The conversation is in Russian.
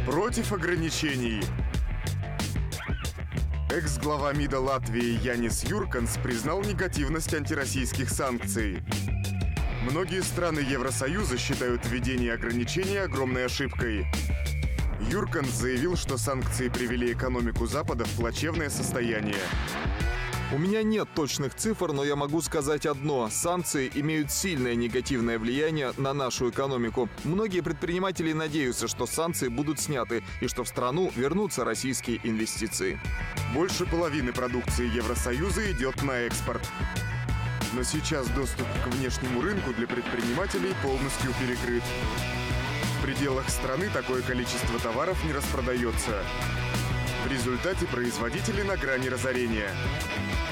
Против ограничений. Экс-глава МИДа Латвии Янис Юрканс признал негативность антироссийских санкций. Многие страны Евросоюза считают введение ограничений огромной ошибкой. Юрканс заявил, что санкции привели экономику Запада в плачевное состояние. У меня нет точных цифр, но я могу сказать одно. Санкции имеют сильное негативное влияние на нашу экономику. Многие предприниматели надеются, что санкции будут сняты и что в страну вернутся российские инвестиции. Больше половины продукции Евросоюза идет на экспорт. Но сейчас доступ к внешнему рынку для предпринимателей полностью перекрыт. В пределах страны такое количество товаров не распродается. В результате производители на грани разорения.